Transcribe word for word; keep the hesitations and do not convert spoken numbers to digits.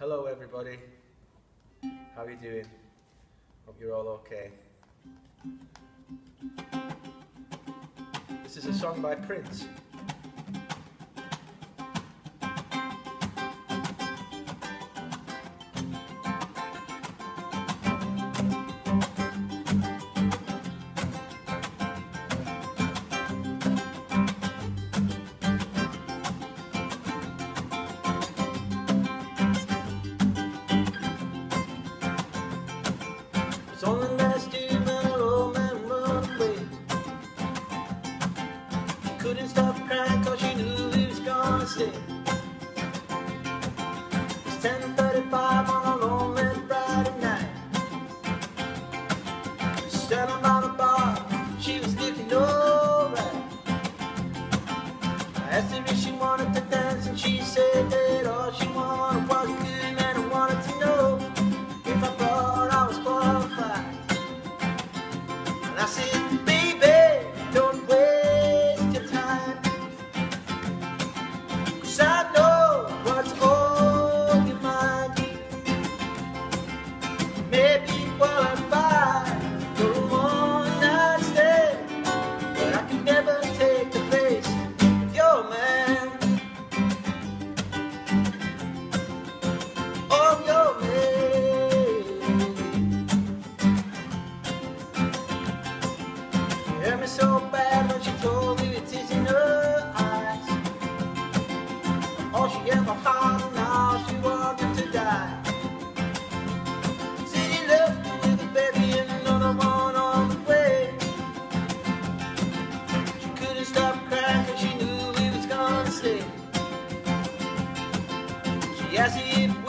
Hello everybody, how are you doing? Hope you're all okay. This is a song by Prince. It's only last year when our old man run away. She couldn't stop crying cause she knew he was gonna stay. It's ten thirty-five on a lonely Friday night. Standing by the bar, she was looking alright. I asked her if she wanted to dance and she said that all she wanted was good, and I wanted to know if I thought I was qualified. And I said, baby, don't waste your time, 'cause I know what's on your mind. Maybe qualified for a one-night stand, but I can never take the place of your man. Oh, your man. She hurt me so bad when she told me with tears in her eyes. All she ever had, now she wanted to die. Said he left me with a baby and another one on the way. She couldn't stop crying 'cause she knew he was gonna stay. She asked me if